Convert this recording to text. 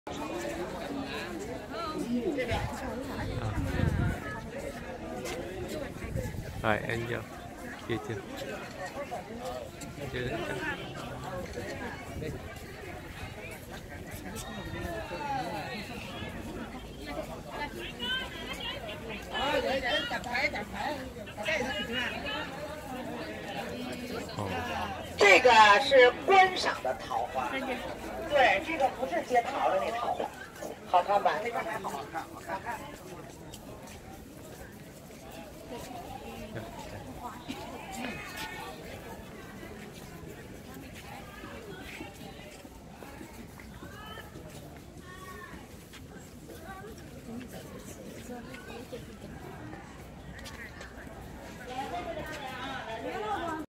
Rồi ăn vô. Chưa chưa. Chưa đến chưa. 这个是观赏的桃花，对，这个不是接桃的那桃花，好看吧？那个还好看，好看。